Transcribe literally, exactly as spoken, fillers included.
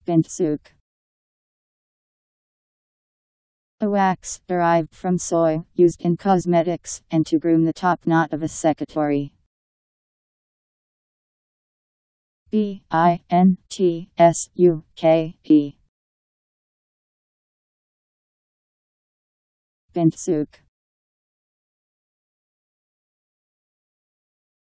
Bintsuke. A wax derived from soy, used in cosmetics, and to groom the top knot of a secretary. B I N T S U K E. Bintsuke.